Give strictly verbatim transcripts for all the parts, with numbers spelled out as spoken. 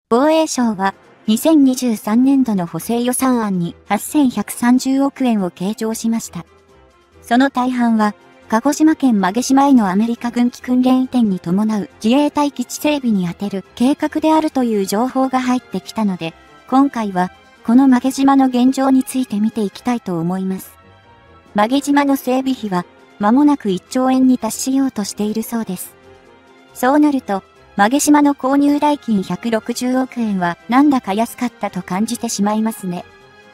防衛省は、にせんにじゅうさんねんどの補正予算案にはっせんひゃくさんじゅうおくえんを計上しました。その大半は、鹿児島県馬毛島へのアメリカ軍機訓練移転に伴う自衛隊基地整備に充てる計画であるという情報が入ってきたので、今回は、この馬毛島の現状について見ていきたいと思います。馬毛島の整備費は、間もなくいっちょうえんに達しようとしているそうです。そうなると、馬毛島の購入代金ひゃくろくじゅうおくえんはなんだか安かったと感じてしまいますね。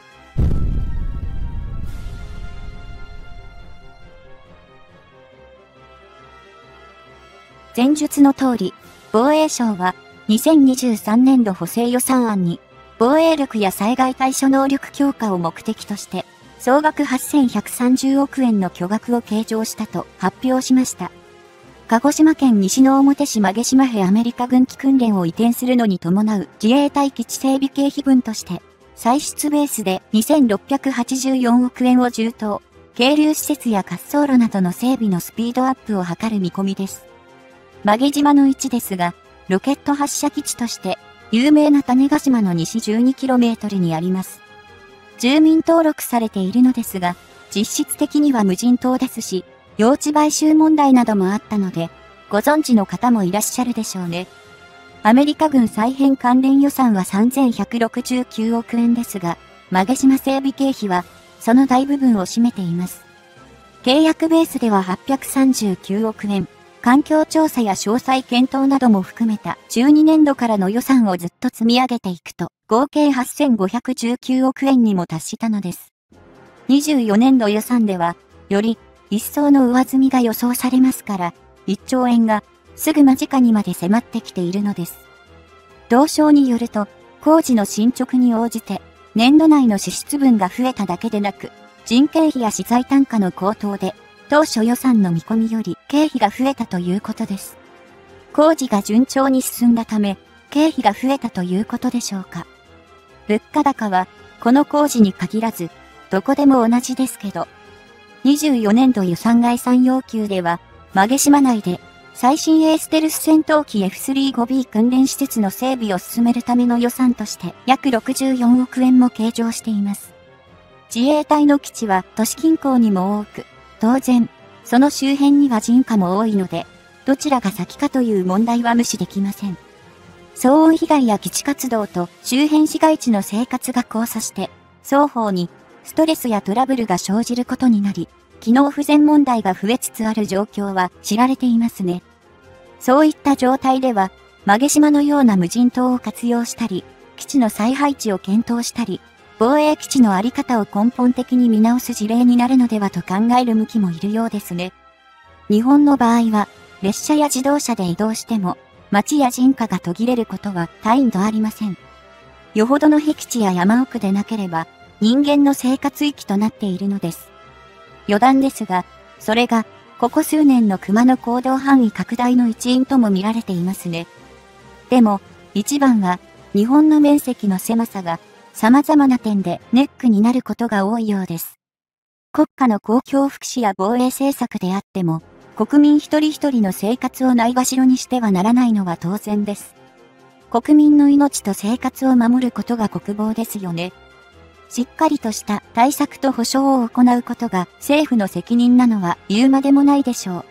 前述の通り、防衛省はにせんにじゅうさんねんど補正予算案に防衛力や災害対処能力強化を目的として総額はっせんひゃくさんじゅうおくえんの巨額を計上したと発表しました。鹿児島県西之表市馬毛島へアメリカ軍機訓練を移転するのに伴う自衛隊基地整備経費分として、歳出ベースでにせんろっぴゃくはちじゅうよんおくえんを充当、係留施設や滑走路などの整備のスピードアップを図る見込みです。馬毛島の位置ですが、ロケット発射基地として有名な種子島の西 じゅうにキロメートル にあります。住民登録されているのですが、実質的には無人島ですし、用地買収問題などもあったので、ご存知の方もいらっしゃるでしょうね。アメリカ軍再編関連予算はさんぜんひゃくろくじゅうきゅうおくえんですが、馬毛島整備経費は、その大部分を占めています。契約ベースでははっぴゃくさんじゅうきゅうおくえん、環境調査や詳細検討なども含めたじゅうにねんどからの予算をずっと積み上げていくと、合計はっせんごひゃくじゅうきゅうおくえんにも達したのです。にじゅうよねんど予算では、より、一層の上積みが予想されますから、いっちょうえんがすぐ間近にまで迫ってきているのです。同省によると、工事の進捗に応じて、年度内の支出分が増えただけでなく、人件費や資材単価の高騰で、当初予算の見込みより経費が増えたということです。工事が順調に進んだため、経費が増えたということでしょうか。物価高は、この工事に限らず、どこでも同じですけど、にじゅうよねんど予算概算要求では、馬毛島内で最新鋭ステルス戦闘機 エフスリーファイブビー 訓練施設の整備を進めるための予算として約ろくじゅうよんおくえんも計上しています。自衛隊の基地は都市近郊にも多く、当然、その周辺には人家も多いので、どちらが先かという問題は無視できません。騒音被害や基地活動と周辺市街地の生活が交差して、双方にストレスやトラブルが生じることになり、機能不全問題が増えつつある状況は知られていますね。そういった状態では、馬毛島のような無人島を活用したり、基地の再配置を検討したり、防衛基地のあり方を根本的に見直す事例になるのではと考える向きもいるようですね。日本の場合は、列車や自動車で移動しても、街や人家が途切れることは大度ありません。よほどの僻地や山奥でなければ、人間の生活域となっているのです。余談ですが、それが、ここ数年の熊の行動範囲拡大の一因とも見られていますね。でも、一番は、日本の面積の狭さが、様々な点でネックになることが多いようです。国家の公共福祉や防衛政策であっても、国民一人一人の生活をないがしろにしてはならないのは当然です。国民の命と生活を守ることが国防ですよね。しっかりとした対策と保障を行うことが政府の責任なのは言うまでもないでしょう。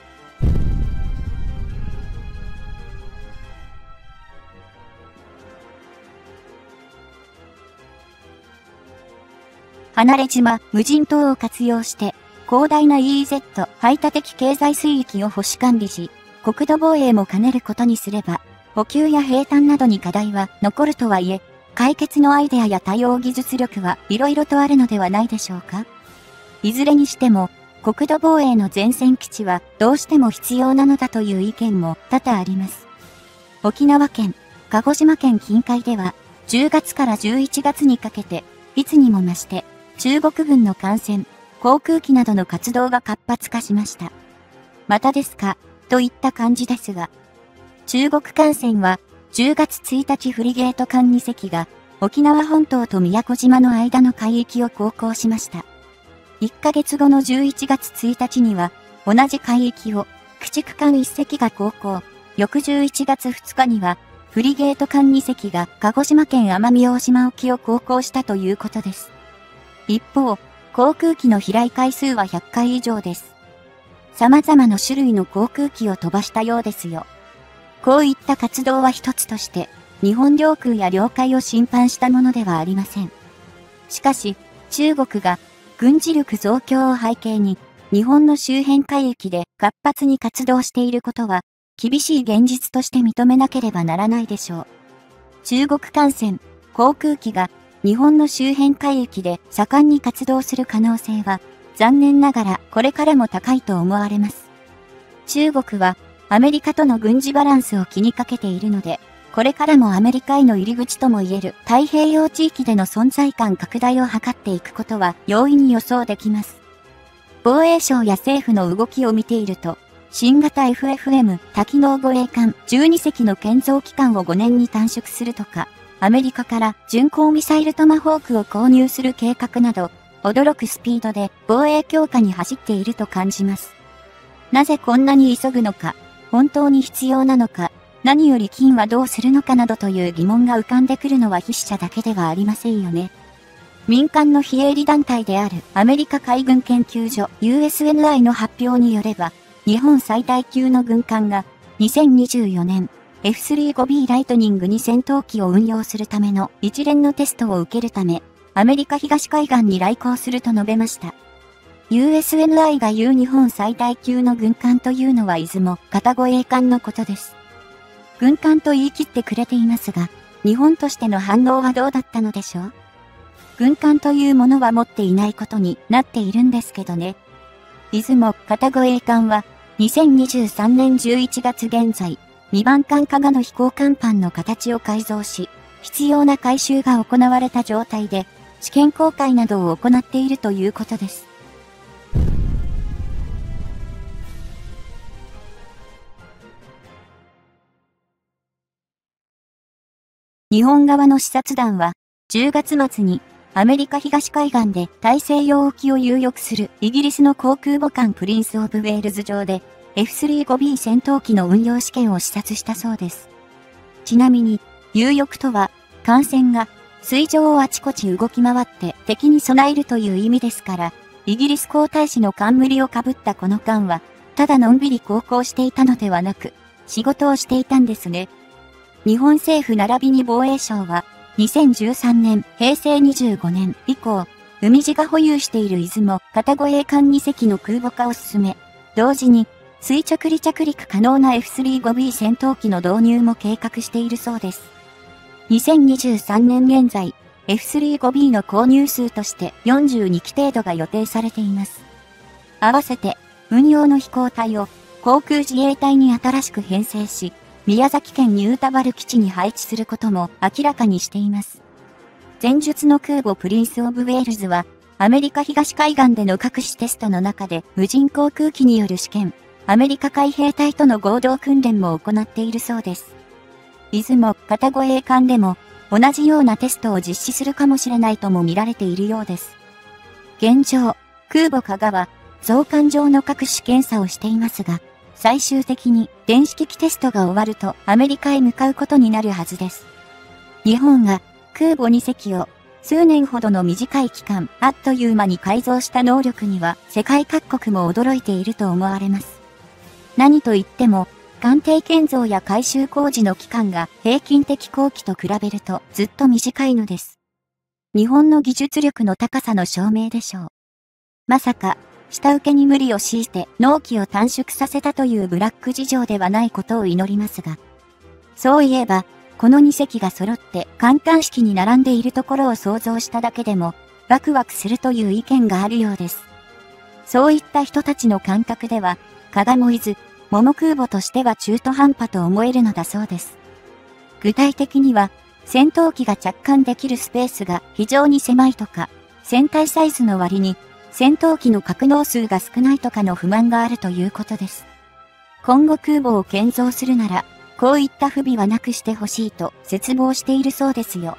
離島、無人島を活用して、広大な イーイーゼット 排他的経済水域を保守管理し、国土防衛も兼ねることにすれば、補給や兵站などに課題は残るとはいえ、解決のアイデアや対応技術力は色々とあるのではないでしょうか。いずれにしても、国土防衛の前線基地はどうしても必要なのだという意見も多々あります。沖縄県、鹿児島県近海では、じゅうがつからじゅういちがつにかけて、いつにも増して、中国軍の艦船、航空機などの活動が活発化しました。またですか、といった感じですが、中国艦船は、じゅうがつついたちフリゲート艦にせきが、沖縄本島と宮古島の間の海域を航行しました。いっかげつごのじゅういちがつついたちには、同じ海域を、駆逐艦いっせきが航行。翌じゅういちがつふつかには、 フリゲート艦にせきが鹿児島県奄美大島沖を航行したということです。一方、航空機の飛来回数はひゃっかい以上です。様々な種類の航空機を飛ばしたようですよ。こういった活動は一つとして、日本領空や領海を侵犯したものではありません。しかし、中国が軍事力増強を背景に、日本の周辺海域で活発に活動していることは、厳しい現実として認めなければならないでしょう。中国艦船、航空機が日本の周辺海域で盛んに活動する可能性は、残念ながらこれからも高いと思われます。中国はアメリカとの軍事バランスを気にかけているので、これからもアメリカへの入り口ともいえる太平洋地域での存在感拡大を図っていくことは容易に予想できます。防衛省や政府の動きを見ていると、新型 エフエフエム 多機能護衛艦じゅうにせきの建造期間をごねんに短縮するとか、アメリカから巡航ミサイルトマホークを購入する計画など、驚くスピードで防衛強化に走っていると感じます。なぜこんなに急ぐのか、本当に必要なのか、何より金はどうするのかなどという疑問が浮かんでくるのは筆者だけではありませんよね。民間の非営利団体であるアメリカ海軍研究所 ユーエスエヌアイ の発表によれば、日本最大級の軍艦がにせんにじゅうよねん エフスリーファイブビー ライトニングに戦闘機を運用するための一連のテストを受けるため、アメリカ東海岸に来航すると述べました。ユーエスエヌアイ が言う日本最大級の軍艦というのは出雲片護衛艦のことです。軍艦と言い切ってくれていますが、日本としての反応はどうだったのでしょう？軍艦というものは持っていないことになっているんですけどね。出雲片護衛艦は、にせんにじゅうさんねんじゅういちがつ現在、にばん艦加賀の飛行甲板の形を改造し、必要な改修が行われた状態で、試験航海などを行っているということです。日本側の視察団は、じゅうがつ末に、アメリカ東海岸で大西洋沖を有力するイギリスの航空母艦プリンス・オブ・ウェールズ上で エフスリーファイブビー 戦闘機の運用試験を視察したそうです。ちなみに、有力とは、艦船が水上をあちこち動き回って敵に備えるという意味ですから、イギリス皇太子の冠をかぶったこの艦は、ただのんびり航行していたのではなく、仕事をしていたんですね。日本政府並びに防衛省は、にせんじゅうさんねん、へいせいにじゅうごねん以降、海自が保有している出雲片護衛艦にせきの空母化を進め、同時に、垂直離着陸可能な エフスリーファイブビー 戦闘機の導入も計画しているそうです。にせんにじゅうさんねん現在、エフスリーファイブビー の購入数としてよんじゅうにき程度が予定されています。合わせて、運用の飛行隊を航空自衛隊に新しく編成し、宮崎県ニュータバル基地に配置することも明らかにしています。前述の空母プリンス・オブ・ウェールズは、アメリカ東海岸での各種テストの中で無人航空機による試験、アメリカ海兵隊との合同訓練も行っているそうです。出雲片護衛艦でも同じようなテストを実施するかもしれないとも見られているようです。現状、空母加賀は増艦上の各種検査をしていますが、最終的に電子機器テストが終わるとアメリカへ向かうことになるはずです。日本が空母にせきを数年ほどの短い期間、あっという間に改造した能力には世界各国も驚いていると思われます。何といっても、艦艇建造や改修工事の期間が平均的工期と比べるとずっと短いのです。日本の技術力の高さの証明でしょう。まさか、下請けに無理を強いて納期を短縮させたというブラック事情ではないことを祈りますが。そういえば、このにせきが揃って観艦式に並んでいるところを想像しただけでも、ワクワクするという意見があるようです。そういった人たちの感覚では、加賀も伊豆、桃空母としては中途半端と思えるのだそうです。具体的には、戦闘機が着艦できるスペースが非常に狭いとか、船体サイズの割に、戦闘機の格納数が少ないとかの不満があるということです。今後空母を建造するなら、こういった不備はなくしてほしいと切望しているそうですよ。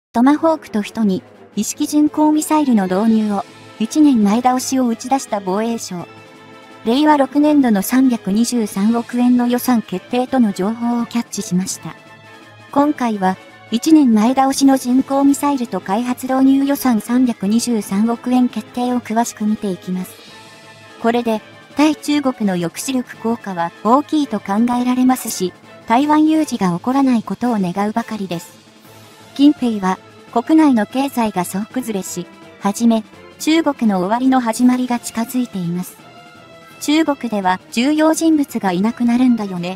トマホークと人に意識巡航ミサイルの導入をいちねんまえ倒しを打ち出した防衛省。れいわろくねんどのさんびゃくにじゅうさんおくえんの予算決定との情報をキャッチしました。今回はいちねんまえ倒しの巡航ミサイルと開発導入予算さんびゃくにじゅうさんおくえん決定を詳しく見ていきます。これで対中国の抑止力効果は大きいと考えられますし、台湾有事が起こらないことを願うばかりです。近平は国内の経済が総崩れし、はじめ中国の終わりの始まりが近づいています。中国では重要人物がいなくなるんだよね。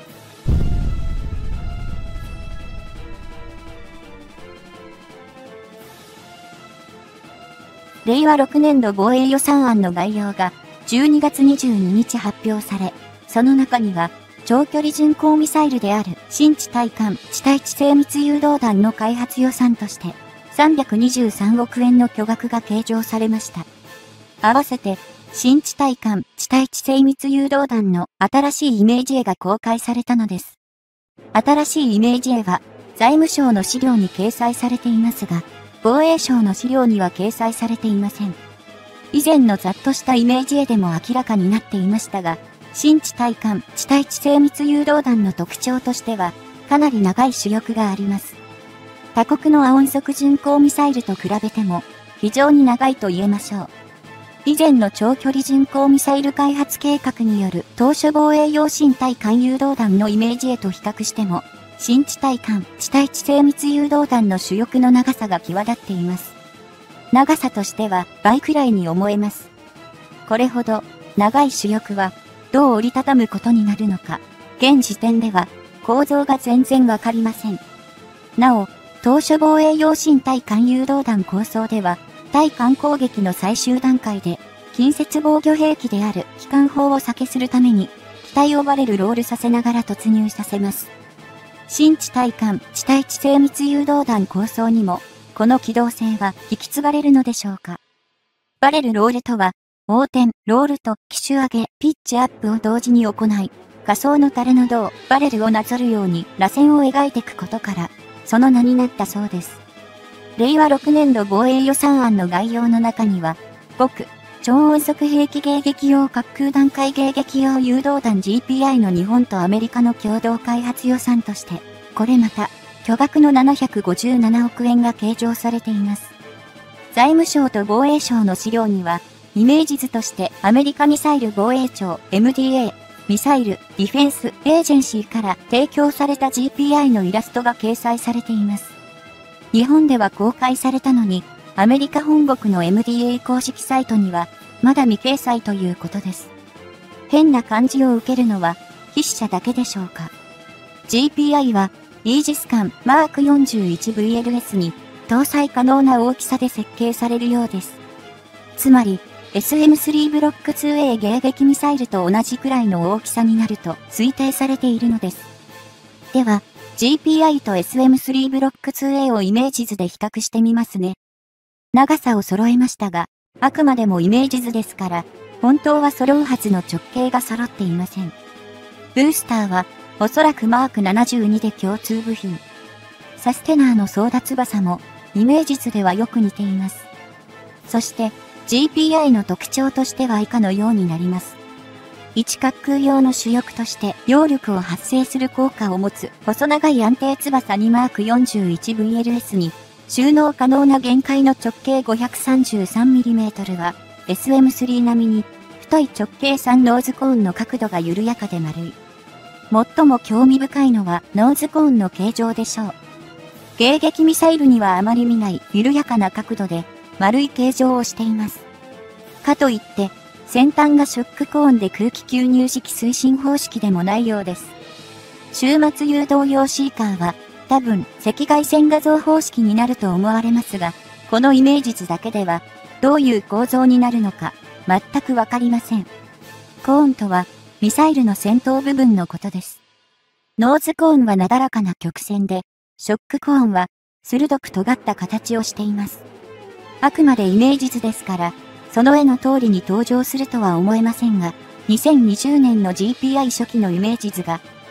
れいわろくねんど防衛予算案の概要がじゅうにがつにじゅうににち発表され、その中には長距離巡航ミサイルである新地対艦地対地精密誘導弾の開発予算としてさんびゃくにじゅうさんおくえんの巨額が計上されました。合わせて新地対艦地対地精密誘導弾の新しいイメージ絵が公開されたのです。新しいイメージ絵は財務省の資料に掲載されていますが、防衛省の資料には掲載されていません。以前のざっとしたイメージ絵でも明らかになっていましたが、新地対艦地対地精密誘導弾の特徴としては、かなり長い主翼があります。他国の亜音速巡航ミサイルと比べても、非常に長いと言えましょう。以前の長距離巡航ミサイル開発計画による当初防衛用新対艦誘導弾のイメージ絵と比較しても、新地対艦地対地精密誘導弾の主翼の長さが際立っています。長さとしては倍くらいに思えます。これほど長い主翼はどう折りたたむことになるのか、現時点では構造が全然わかりません。なお、当初防衛用新対艦誘導弾構想では、対艦攻撃の最終段階で、近接防御兵器である機関砲を避けするために、機体をバレルロールさせながら突入させます。新地対艦地対地精密誘導弾構想にも、この機動性は引き継がれるのでしょうか。バレルロールとは、横転、ロールと機種上げ、ピッチアップを同時に行い、仮想の垂れの胴、バレルをなぞるように螺旋を描いていくことから、その名になったそうです。れいわろくねんど防衛予算案の概要の中には、極、超音速兵器迎撃用滑空段階迎撃用誘導弾 ジーピーアイ の日本とアメリカの共同開発予算として、これまた、巨額のななひゃくごじゅうななおくえんが計上されています。財務省と防衛省の資料には、イメージ図としてアメリカミサイル防衛庁 エムディーエー、ミサイルディフェンスエージェンシーから提供された ジーピーアイ のイラストが掲載されています。日本では公開されたのに、アメリカ本国の エムディーエー 公式サイトには、まだ未掲載ということです。変な感じを受けるのは、筆者だけでしょうか。ジーピーアイ は、イージス艦マーク よんじゅういちブイエルエス に搭載可能な大きさで設計されるようです。つまり、エスエムスリー ブロック ツーエー 迎撃ミサイルと同じくらいの大きさになると推定されているのです。では、ジーピーアイ と エスエムスリー ブロック ツーエー をイメージ図で比較してみますね。長さを揃えましたが、あくまでもイメージ図ですから、本当は揃うはずの直径が揃っていません。ブースターは、おそらくマークななじゅうにで共通部品。サステナーの操舵翼も、イメージ図ではよく似ています。そして、ジーピーアイ の特徴としては以下のようになります。いち滑空用の主翼として揚力を発生する効果を持つ細長い安定翼にマーク よんじゅういちブイエルエス に収納可能な限界の直径 ごひゃくさんじゅうさんミリメートル は エスエムスリー 並みに太い直径さんノーズコーンの角度が緩やかで丸い。最も興味深いのはノーズコーンの形状でしょう。迎撃ミサイルにはあまり見ない緩やかな角度で丸い形状をしています。かといって、先端がショックコーンで空気吸入式推進方式でもないようです。終末誘導用シーカーは、多分赤外線画像方式になると思われますが、このイメージ図だけでは、どういう構造になるのか、全くわかりません。コーンとは、ミサイルの先頭部分のことです。ノーズコーンはなだらかな曲線で、ショックコーンは、鋭く尖った形をしています。あくまでイメージ図ですから、その絵の通りに登場するとは思えませんが、にせんにじゅうねんの ジーピーアイ 初期のイメージ図が、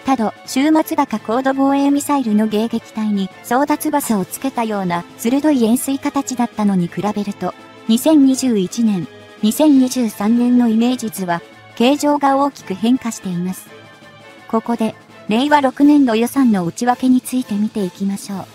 他度、終末型高度防衛ミサイルの迎撃体に操舵翼をつけたような鋭い円錐形だったのに比べると、にせんにじゅういちねん、にせんにじゅうさんねんのイメージ図は、形状が大きく変化しています。ここで、れいわろくねん度予算の内訳について見ていきましょう。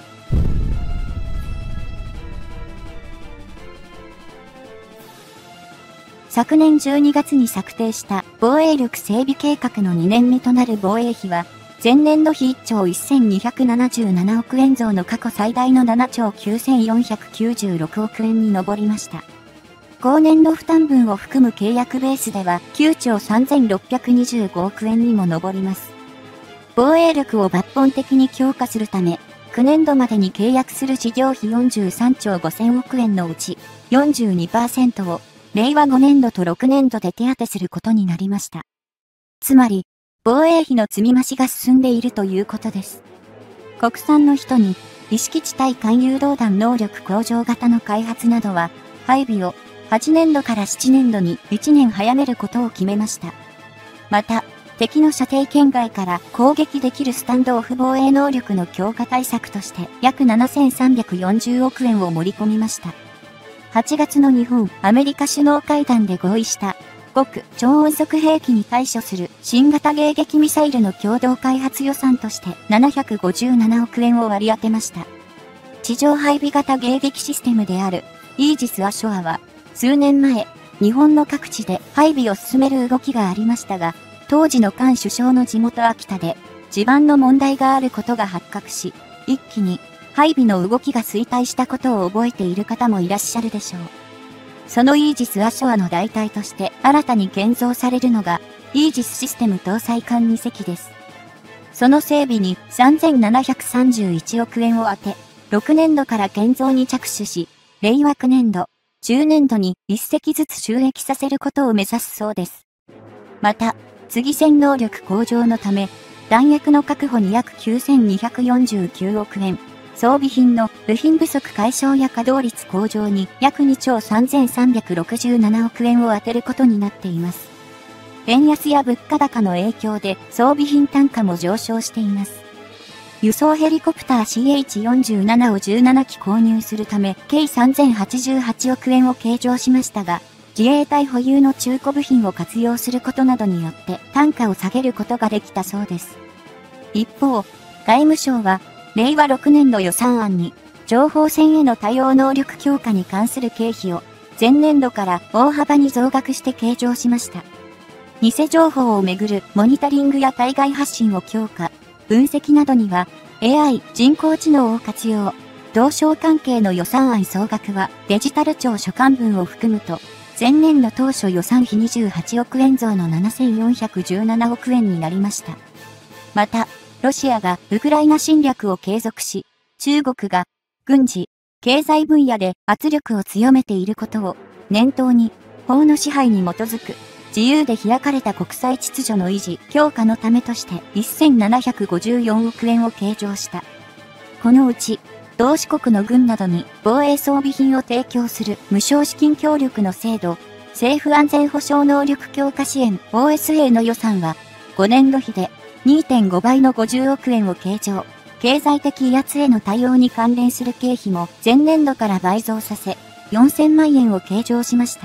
昨年じゅうにがつに策定した防衛力整備計画のにねんめとなる防衛費は、前年度比いっちょうせんにひゃくななじゅうななおくえん増の過去最大のななちょうきゅうせんよんひゃくきゅうじゅうろくおくえんに上りました。後年度負担分を含む契約ベースではきゅうちょうさんぜんろっぴゃくにじゅうごおくえんにも上ります。防衛力を抜本的に強化するため、きゅうねんどまでに契約する事業費よんじゅうさんちょうごせんおくえんのうち よんじゅうにパーセント をれいわごねんどとろくねんどで手当することになりました。つまり、防衛費の積み増しが進んでいるということです。国産の人に、意識地対艦誘導弾能力向上型の開発などは、配備をはちねんどからななねんどにいちねん早めることを決めました。また、敵の射程圏外から攻撃できるスタンドオフ防衛能力の強化対策として約ななせんさんびゃくよんじゅうおくえんを盛り込みました。はちがつの日本、アメリカ首脳会談で合意した極超音速兵器に対処する新型迎撃ミサイルの共同開発予算としてななひゃくごじゅうななおくえんを割り当てました。地上配備型迎撃システムであるイージス・アショアは数年前、日本の各地で配備を進める動きがありましたが、当時の菅首相の地元秋田で地盤の問題があることが発覚し、一気に配備の動きが衰退したことを覚えている方もいらっしゃるでしょう。そのイージス・アショアの代替として新たに建造されるのがイージスシステム搭載艦にせきです。その整備にさんぜんななひゃくさんじゅういちおくえんを充て、ろくねんどから建造に着手し、れいわきゅうねんど、じゅうねんどにいっせきずつ収益させることを目指すそうです。また、次戦能力向上のため、弾薬の確保に約きゅうせんにひゃくよんじゅうきゅうおくえん、装備品の部品不足解消や稼働率向上に約にちょうさんぜんさんびゃくろくじゅうななおくえんを充てることになっています。円安や物価高の影響で装備品単価も上昇しています。輸送ヘリコプター シーエイチよんじゅうなな をじゅうななき購入するため、計さんぜんはちじゅうはちおくえんを計上しましたが、自衛隊保有の中古部品を活用することなどによって単価を下げることができたそうです。一方、外務省は、れいわろくねんど予算案に、情報戦への対応能力強化に関する経費を、前年度から大幅に増額して計上しました。偽情報をめぐるモニタリングや対外発信を強化、分析などには、エーアイ 人工知能を活用。同省関係の予算案総額はデジタル庁所管分を含むと、前年度当初予算費にじゅうはちおくえん増のななせんよんひゃくじゅうななおくえんになりました。また、ロシアがウクライナ侵略を継続し、中国が軍事、経済分野で圧力を強めていることを念頭に、法の支配に基づく自由で開かれた国際秩序の維持、強化のためとしてせんななひゃくごじゅうよんおくえんを計上した。このうち、同志国の軍などに防衛装備品を提供する無償資金協力の制度、政府安全保障能力強化支援 オーエスエー の予算は、ごねんど比で にてんごばいのごじゅうおくえんを計上。経済的威圧への対応に関連する経費も前年度から倍増させ、よんせんまんえんを計上しました。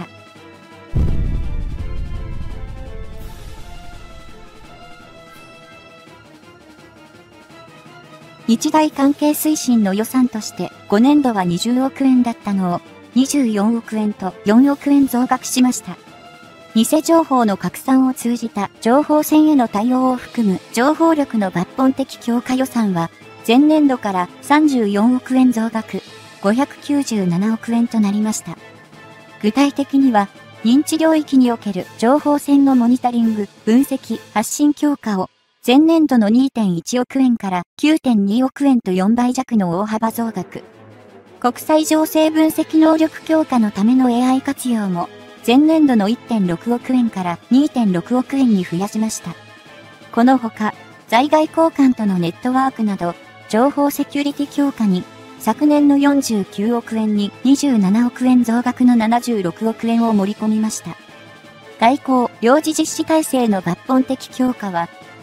日大関係推進の予算としてごねんどはにじゅうおくえんだったのをにじゅうよんおくえんとよんおくえん増額しました。偽情報の拡散を通じた情報戦への対応を含む情報力の抜本的強化予算は前年度からさんじゅうよんおくえん増額ごひゃくきゅうじゅうななおくえんとなりました。具体的には認知領域における情報戦のモニタリング、分析、発信強化を前年度の にてんいちおくえんから きゅうてんにおくえんとよんばいじゃくの大幅増額。国際情勢分析能力強化のための エーアイ 活用も前年度の いってんろくおくえんから にてんろくおくえんに増やしました。このほか、在外交換とのネットワークなど情報セキュリティ強化に昨年のよんじゅうきゅうおくえんににじゅうななおくえん増額のななじゅうろくおくえんを盛り込みました。外交、領事実施体制の抜本的強化は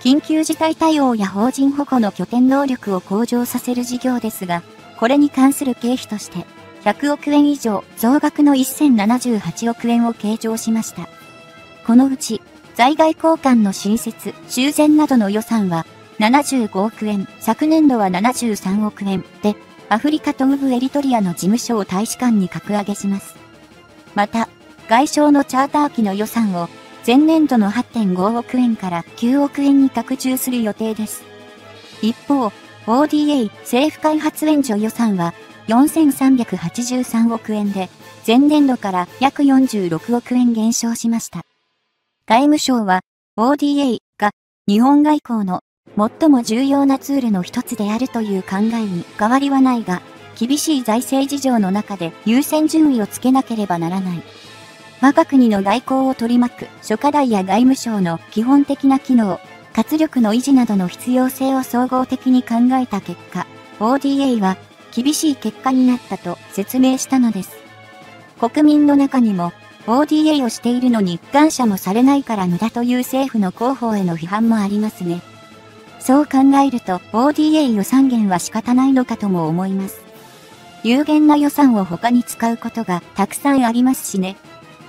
緊急事態対応や邦人保護の拠点能力を向上させる事業ですが、これに関する経費として、ひゃくおくえん以上、増額のせんななじゅうはちおくえんを計上しました。このうち、在外公館の新設、修繕などの予算はななじゅうごおくえん、昨年度はななじゅうさんおくえんで、アフリカとウブエリトリアの事務所を大使館に格上げします。また、外相のチャーター機の予算を前年度の はってんごおくえんからきゅうおくえんに拡充する予定です。一方、オーディーエー 政府開発援助予算はよんせんさんびゃくはちじゅうさんおくえんで、前年度から約よんじゅうろくおくえん減少しました。外務省は、オーディーエー が日本外交の最も重要なツールの一つであるという考えに変わりはないが、厳しい財政事情の中で優先順位をつけなければならない。我が国の外交を取り巻く諸課題や外務省の基本的な機能、活力の維持などの必要性を総合的に考えた結果、オーディーエー は厳しい結果になったと説明したのです。国民の中にも、オーディーエー をしているのに感謝もされないから無駄という政府の広報への批判もありますね。そう考えると オーディーエー 予算減は仕方ないのかとも思います。有限な予算を他に使うことがたくさんありますしね。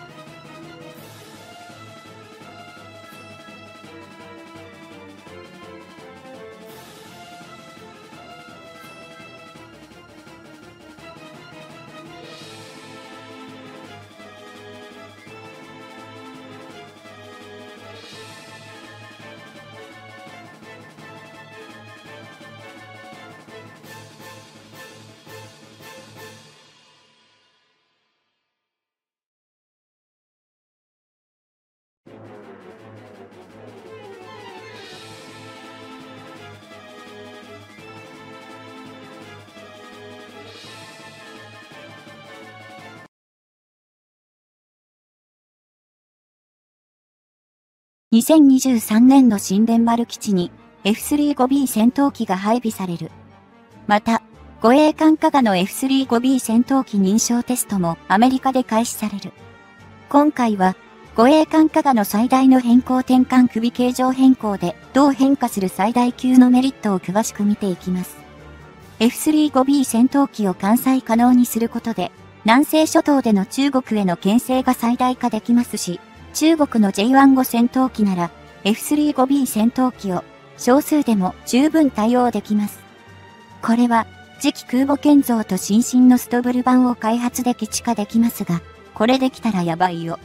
にせんにじゅうさんねん度新田丸基地に エフスリーファイブビー 戦闘機が配備される。また、護衛艦加賀の エフスリーファイブビー 戦闘機認証テストもアメリカで開始される。今回は、護衛艦加賀の最大の変更転換首形状変更でどう変化する最大級のメリットを詳しく見ていきます。エフスリーファイブビー 戦闘機を艦載可能にすることで、南西諸島での中国への牽制が最大化できますし、中国の ジェイワン 語戦闘機なら エフスリーファイブビー 戦闘機を少数でも十分対応できます。これは次期空母建造と新進のストブル版を開発で基地化できますが、これできたらやばいよ。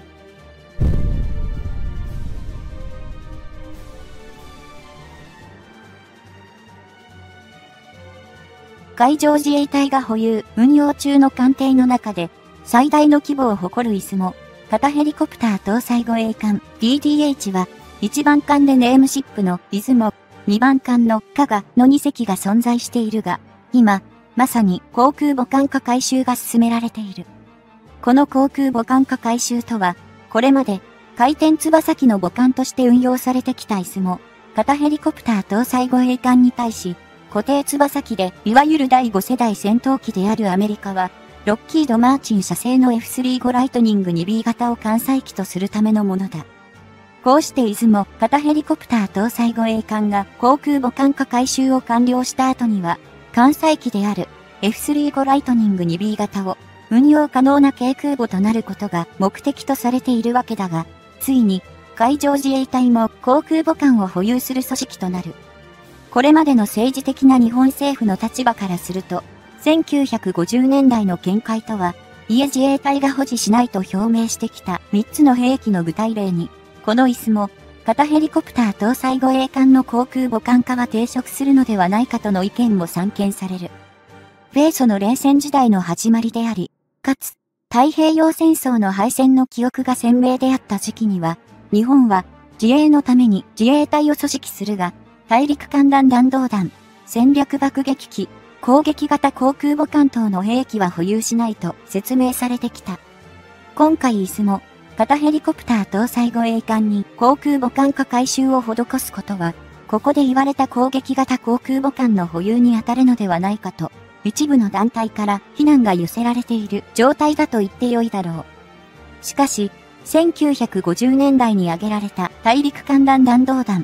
海上自衛隊が保有、運用中の艦艇の中で最大の規模を誇る出雲。型ヘリコプター搭載護衛艦 ディーディーエイチ はいちばん艦でネームシップの出雲、にばん艦の加賀のにせきが存在しているが、今、まさに航空母艦化改修が進められている。この航空母艦化改修とは、これまで回転翼機の母艦として運用されてきた出雲、型ヘリコプター搭載護衛艦に対し、固定翼機でいわゆるだいご世代戦闘機であるアメリカは、ロッキード・マーチン社製の エフスリーファイブ ライトニング ツービー 型を艦載機とするためのものだ。こうして出雲、型ヘリコプター搭載護衛艦が航空母艦化改修を完了した後には、艦載機である エフスリーファイブ ライトニング ツービー 型を運用可能な軽空母となることが目的とされているわけだが、ついに海上自衛隊も航空母艦を保有する組織となる。これまでの政治的な日本政府の立場からすると、せんきゅうひゃくごじゅうねんだいの見解とは、いえ自衛隊が保持しないと表明してきたみっつの兵器の具体例に、この出雲、型ヘリコプター搭載護衛艦の航空母艦化は抵触するのではないかとの意見も散見される。米ソの冷戦時代の始まりであり、かつ、太平洋戦争の敗戦の記憶が鮮明であった時期には、日本は自衛のために自衛隊を組織するが、大陸間弾弾道弾、戦略爆撃機、攻撃型航空母艦等の兵器は保有しないと説明されてきた。今回出雲、型ヘリコプター搭載護衛艦に航空母艦化改修を施すことは、ここで言われた攻撃型航空母艦の保有に当たるのではないかと、一部の団体から非難が寄せられている状態だと言ってよいだろう。しかし、せんきゅうひゃくごじゅうねんだいに挙げられた大陸間弾弾道弾、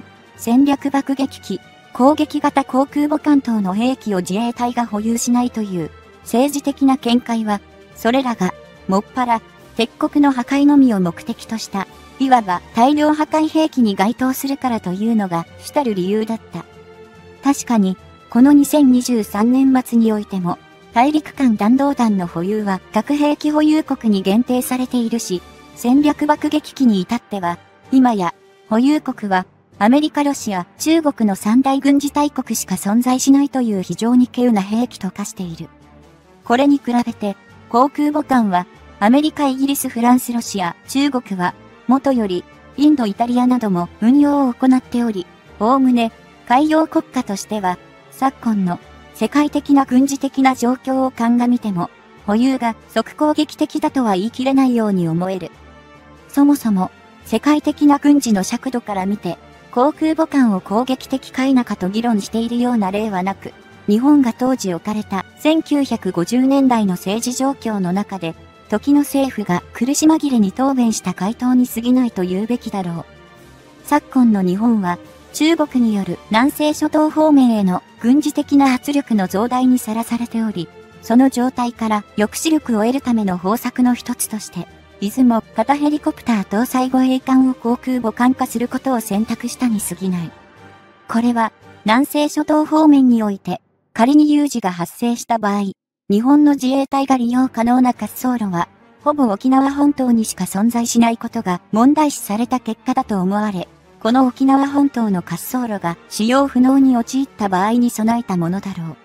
戦略爆撃機、攻撃型航空母艦等の兵器を自衛隊が保有しないという政治的な見解は、それらが、もっぱら、敵国の破壊のみを目的とした、いわば大量破壊兵器に該当するからというのが主たる理由だった。確かに、このにせんにじゅうさんねん末においても、大陸間弾道弾の保有は核兵器保有国に限定されているし、戦略爆撃機に至っては、今や、保有国は、アメリカ、ロシア、中国の三大軍事大国しか存在しないという非常に稀有な兵器と化している。これに比べて、航空母艦は、アメリカ、イギリス、フランス、ロシア、中国は、もとより、インド、イタリアなども運用を行っており、おおむね、海洋国家としては、昨今の世界的な軍事的な状況を鑑みても、保有が即攻撃的だとは言い切れないように思える。そもそも、世界的な軍事の尺度から見て、航空母艦を攻撃的か否かと議論しているような例はなく、日本が当時置かれたせんきゅうひゃくごじゅうねんだいの政治状況の中で、時の政府が苦し紛れに答弁した回答に過ぎないと言うべきだろう。昨今の日本は、中国による南西諸島方面への軍事的な圧力の増大にさらされており、その状態から抑止力を得るための方策の一つとして、出雲型ヘリコプター搭載護衛艦を航空母艦化することを選択したに過ぎない。これは、南西諸島方面において、仮に有事が発生した場合、日本の自衛隊が利用可能な滑走路は、ほぼ沖縄本島にしか存在しないことが問題視された結果だと思われ、この沖縄本島の滑走路が使用不能に陥った場合に備えたものだろう。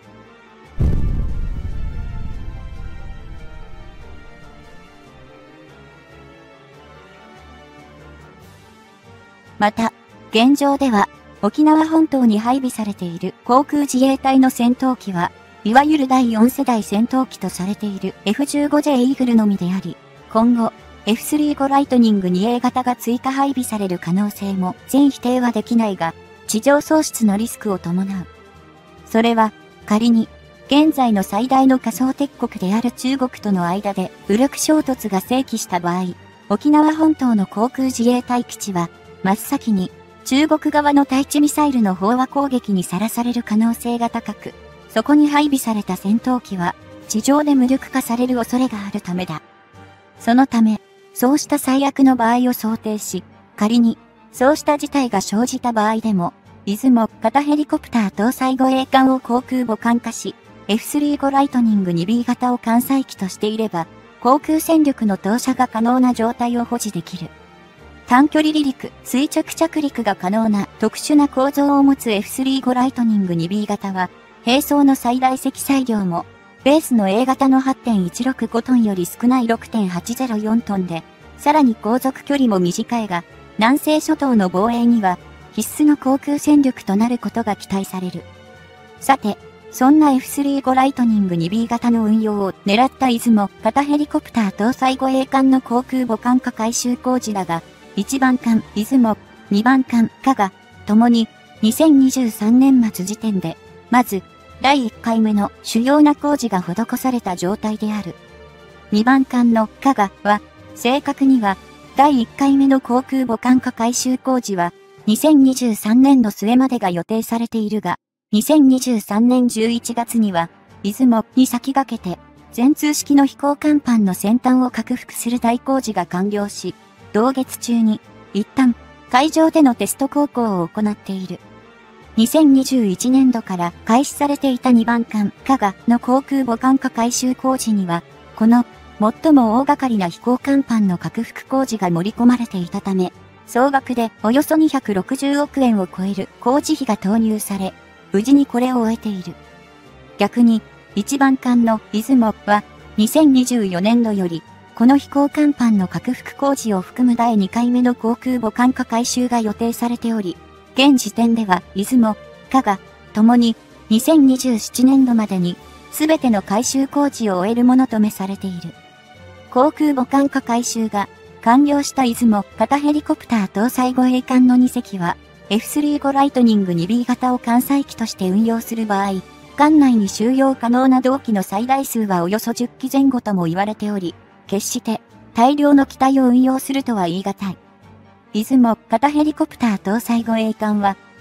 また、現状では、沖縄本島に配備されている航空自衛隊の戦闘機は、いわゆるだいよん世代戦闘機とされている エフじゅうごジェイ イーグルのみであり、今後、エフスリー ゴライトニング にエー 型が追加配備される可能性も全否定はできないが、地上喪失のリスクを伴う。それは、仮に、現在の最大の仮想敵国である中国との間で武力衝突が生起した場合、沖縄本島の航空自衛隊基地は、真っ先に中国側の対地ミサイルの飽和攻撃にさらされる可能性が高く、そこに配備された戦闘機は地上で無力化される恐れがあるためだ。そのため、そうした最悪の場合を想定し、仮にそうした事態が生じた場合でも、出雲型ヘリコプター搭載護衛艦を航空母艦化し、エフスリー ゴライトニング にビー 型を艦載機としていれば、航空戦力の投射が可能な状態を保持できる。短距離離陸、垂直着陸が可能な特殊な構造を持つ エフスリー ゴライトニング にビー 型は、並走の最大積載量も、ベースの A 型の はちてんいちろくごトンより少ない ろくてんはちゼロよんトンで、さらに航続距離も短いが、南西諸島の防衛には、必須の航空戦力となることが期待される。さて、そんな エフスリー ゴライトニング にビー 型の運用を狙った出雲型ヘリコプター搭載護衛艦の航空母艦化改修工事だが、いちばん艦出雲、にばん艦加賀、ともににせんにじゅうさんねん末時点で、まず、だいいっかいめの主要な工事が施された状態である。にばん艦の加賀は、正確には、だいいっかいめの航空母艦化改修工事は、にせんにじゅうさんねんど末までが予定されているが、にせんにじゅうさんねんじゅういちがつには、出雲に先駆けて、全通式の飛行甲板の先端を拡幅する大工事が完了し、同月中に、一旦、海上でのテスト航行を行っている。にせんにじゅういちねんどから開始されていたにばん艦加賀の航空母艦化改修工事には、この、最も大掛かりな飛行甲板の拡幅工事が盛り込まれていたため、総額でおよそにひゃくろくじゅうおくえんを超える工事費が投入され、無事にこれを終えている。逆に、いちばん艦の出雲は、にせんにじゅうよねんどより、この飛行甲板の拡幅工事を含むだいにかいめの航空母艦化改修が予定されており、現時点では出雲、加賀、ともににせんにじゅうななねんどまでにすべての改修工事を終えるものとめされている。航空母艦化改修が完了した出雲型ヘリコプター搭載護衛艦のにせきは エフスリー ゴライトニング にビー 型を艦載機として運用する場合、艦内に収容可能な同機の最大数はおよそじゅっきぜん後とも言われており、決して大量の機体を運用するとは言い難い。出雲型ヘリコプター搭載護衛艦は、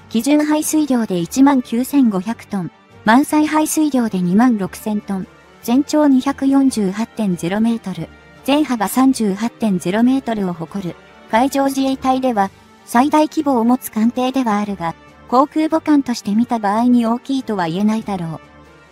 基準排水量で いちまんきゅうせんごひゃくトン、満載排水量で にまんろくせんトン、全長 にひゃくよんじゅうはちてんゼロメートル、全幅 さんじゅうはちてんゼロメートルを誇る海上自衛隊では最大規模を持つ艦艇ではあるが、航空母艦として見た場合に大きいとは言えないだろう。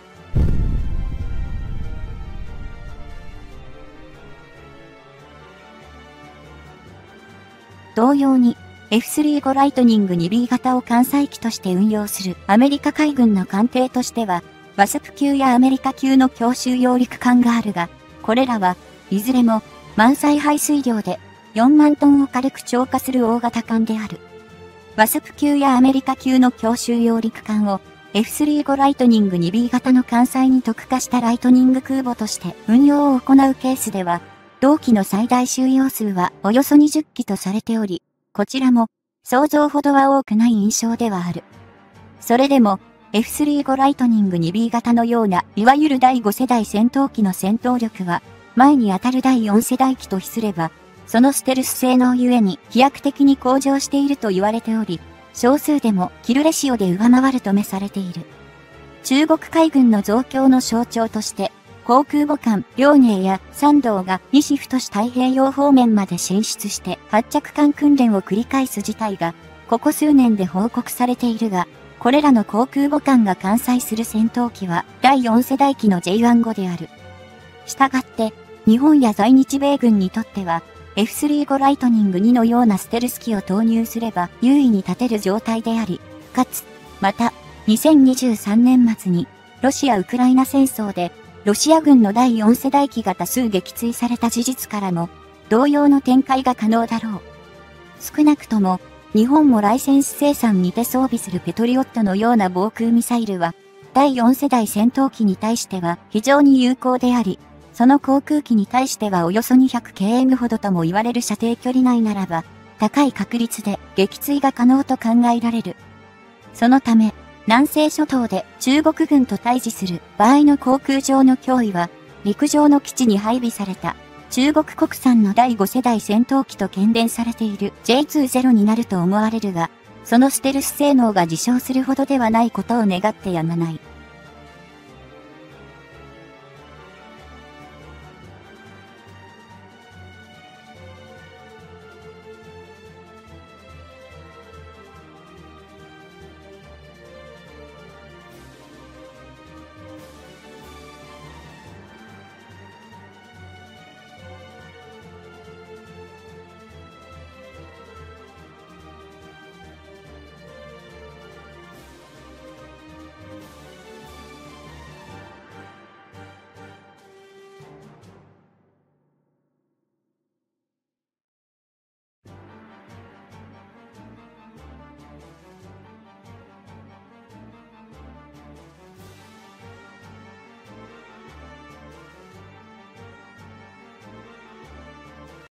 同様に エフスリーご ライトニング にビー 型を艦載機として運用するアメリカ海軍の艦艇としては、ワスプ級やアメリカ級の強襲揚陸艦があるが、これらはいずれも満載排水量でよんまんトンを軽く超過する大型艦である。ワスプ級やアメリカ級の強襲揚陸艦を エフスリーご ライトニング にビー 型の艦載に特化したライトニング空母として運用を行うケースでは、同機の最大収容数はおよそにじゅっきとされており、こちらも想像ほどは多くない印象ではある。それでも エフスリーご ライトニング にビー 型のようないわゆるだいご世代戦闘機の戦闘力は前にあたるだいよん世代機と比すれば、そのステルス性能ゆえに飛躍的に向上していると言われており、少数でもキルレシオで上回るとめされている。中国海軍の増強の象徴として、航空母艦、遼寧や山東が西太太平洋方面まで進出して発着艦訓練を繰り返す事態が、ここ数年で報告されているが、これらの航空母艦が艦載する戦闘機はだいよん世代機の ジェイワンご である。したがって、日本や在日米軍にとっては、エフスリーご ライトニングにのようなステルス機を投入すれば優位に立てる状態であり、かつ、また、にせんにじゅうさんねん末に、ロシア・ウクライナ戦争で、ロシア軍のだいよん世代機が多数撃墜された事実からも、同様の展開が可能だろう。少なくとも、日本もライセンス生産にて装備するペトリオットのような防空ミサイルは、だいよん世代戦闘機に対しては非常に有効であり、その航空機に対してはおよそ にひゃくケーエム ほどとも言われる射程距離内ならば、高い確率で撃墜が可能と考えられる。そのため、南西諸島で中国軍と対峙する場合の航空上の脅威は、陸上の基地に配備された中国国産のだいご世代戦闘機と喧伝されている ジェイにじゅう になると思われるが、そのステルス性能が自称するほどではないことを願ってやまない。